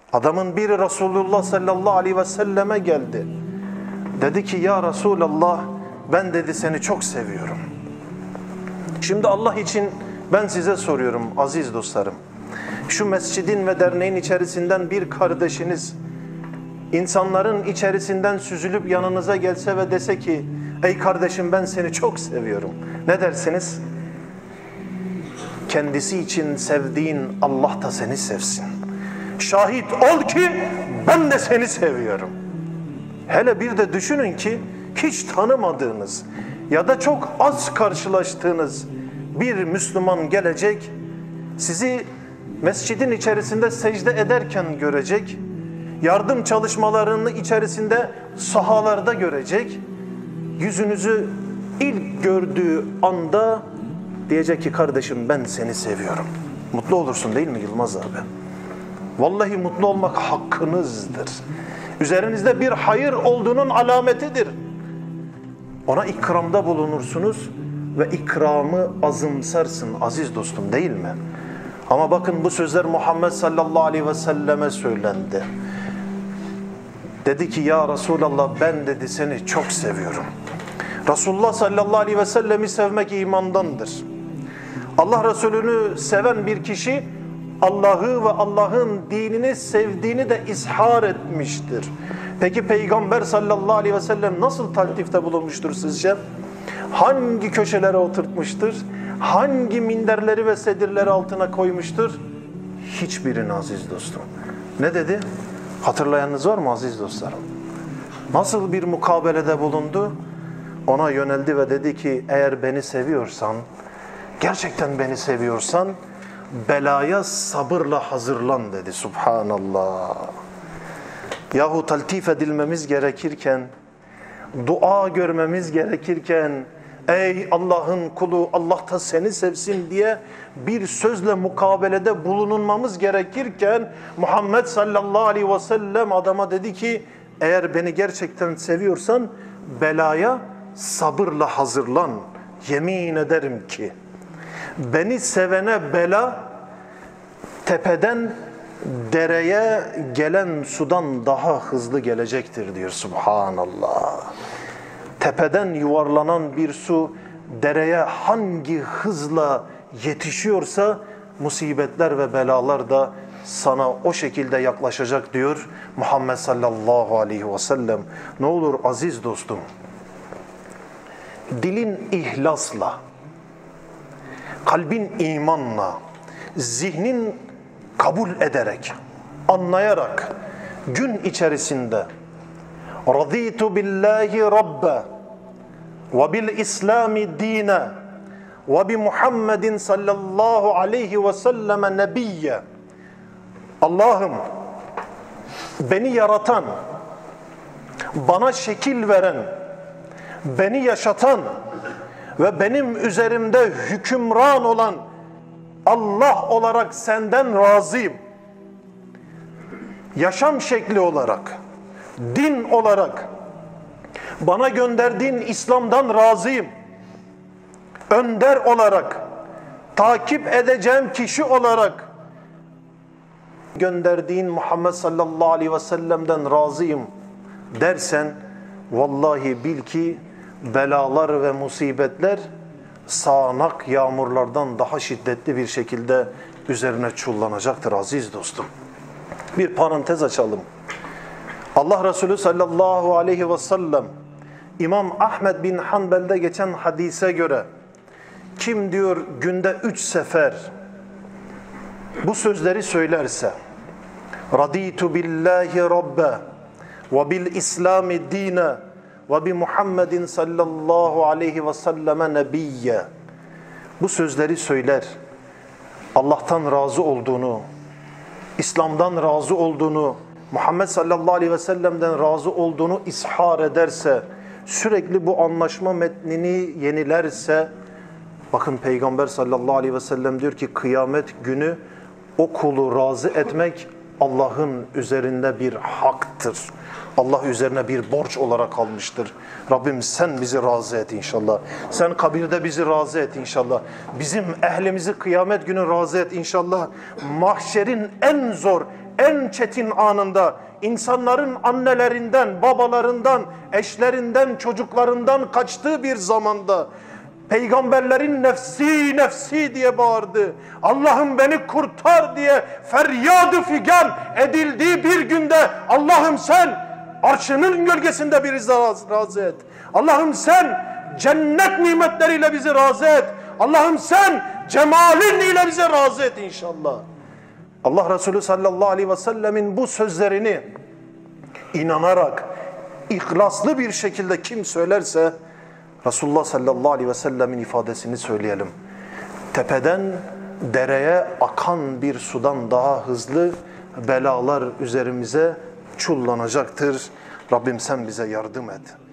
Adamın biri Resulullah sallallahu aleyhi ve selleme geldi. Dedi ki ya Resulallah, ben dedi seni çok seviyorum. Şimdi Allah için ben size soruyorum aziz dostlarım. Şu mescidin ve derneğin içerisinden bir kardeşiniz insanların içerisinden süzülüp yanınıza gelse ve dese ki ey kardeşim ben seni çok seviyorum. Ne dersiniz? Kendisi için sevdiğin Allah da seni sevsin. Şahit ol ki ben de seni seviyorum. Hele bir de düşünün ki hiç tanımadığınız ya da çok az karşılaştığınız bir Müslüman gelecek, sizi mescidin içerisinde secde ederken görecek, yardım çalışmalarını içerisinde sahalarda görecek, yüzünüzü ilk gördüğü anda diyecek ki kardeşim ben seni seviyorum. Mutlu olursun değil mi Yılmaz abi? Vallahi mutlu olmak hakkınızdır. Üzerinizde bir hayır olduğunun alametidir. Ona ikramda bulunursunuz ve ikramı azımsarsın aziz dostum değil mi? Ama bakın bu sözler Muhammed sallallahu aleyhi ve selleme söylendi. Dedi ki ya Resulallah ben dedi seni çok seviyorum. Resulullah sallallahu aleyhi ve sellemi sevmek imandandır. Allah Resulü'nü seven bir kişi Allah'ı ve Allah'ın dinini sevdiğini de izhar etmiştir. Peki Peygamber sallallahu aleyhi ve sellem nasıl taltifte bulunmuştur sizce? Hangi köşelere oturtmuştur? Hangi minderleri ve sedirleri altına koymuştur? Hiçbirini aziz dostum. Ne dedi? Hatırlayanınız var mı aziz dostlarım? Nasıl bir mukabelede bulundu? Ona yöneldi ve dedi ki eğer beni seviyorsan, gerçekten beni seviyorsan belaya sabırla hazırlan dedi. Subhanallah. Yahu taltif edilmemiz gerekirken, dua görmemiz gerekirken, ey Allah'ın kulu Allah da seni sevsin diye bir sözle mukabelede bulunulmamız gerekirken Muhammed sallallahu aleyhi ve sellem adama dedi ki eğer beni gerçekten seviyorsan belaya sabırla hazırlan. Yemin ederim ki beni sevene bela tepeden dereye gelen sudan daha hızlı gelecektir diyor. Subhanallah. Tepeden yuvarlanan bir su dereye hangi hızla yetişiyorsa musibetler ve belalar da sana o şekilde yaklaşacak diyor Muhammed sallallahu aleyhi ve sellem. Ne olur aziz dostum, dilin ihlasla, kalbin imanla, zihnin kabul ederek, anlayarak gün içerisinde raditu billahi rabbe ve bil islami dine ve bi Muhammedin sallallahu aleyhi ve selleme nebiyye. Allah'ım beni yaratan, bana şekil veren, beni yaşatan ve benim üzerimde hükümran olan Allah olarak senden razıyım. Yaşam şekli olarak, din olarak, bana gönderdiğin İslam'dan razıyım. Önder olarak, takip edeceğim kişi olarak, gönderdiğin Muhammed sallallahu aleyhi ve sellem'den razıyım dersen, vallahi bil ki belalar ve musibetler sağanak yağmurlardan daha şiddetli bir şekilde üzerine çullanacaktır aziz dostum. Bir parantez açalım. Allah Resulü sallallahu aleyhi ve sellem İmam Ahmed bin Hanbel'de geçen hadise göre kim diyor günde 3 sefer bu sözleri söylerse raditu billahi rabbe ve bil islami dine ve bi Muhammedin sallallahu aleyhi ve selleme nebiyye, bu sözleri söyler, Allah'tan razı olduğunu, İslam'dan razı olduğunu, Muhammed sallallahu aleyhi ve sellem'den razı olduğunu ishar ederse, sürekli bu anlaşma metnini yenilerse, bakın Peygamber sallallahu aleyhi ve sellem diyor ki kıyamet günü o kulu razı etmek Allah'ın üzerinde bir haktır. Allah üzerine bir borç olarak almıştır. Rabbim sen bizi razı et inşallah. Sen kabirde bizi razı et inşallah. Bizim ehlimizi kıyamet günü razı et inşallah. Mahşerin en zor, en çetin anında, insanların annelerinden, babalarından, eşlerinden, çocuklarından kaçtığı bir zamanda, peygamberlerin nefsi nefsi diye bağırdı, Allah'ım beni kurtar diye feryadı figan edildiği bir günde, Allah'ım sen arşının gölgesinde bizi razı et. Allah'ım sen cennet nimetleriyle bizi razı et. Allah'ım sen cemalin ile bizi razı et inşallah. Allah Resulü sallallahu aleyhi ve sellemin bu sözlerini inanarak, ihlaslı bir şekilde kim söylerse, Resulullah sallallahu aleyhi ve sellemin ifadesini söyleyelim. Tepeden dereye akan bir sudan daha hızlı belalar üzerimize çullanacaktır. Rabbim sen bize yardım et.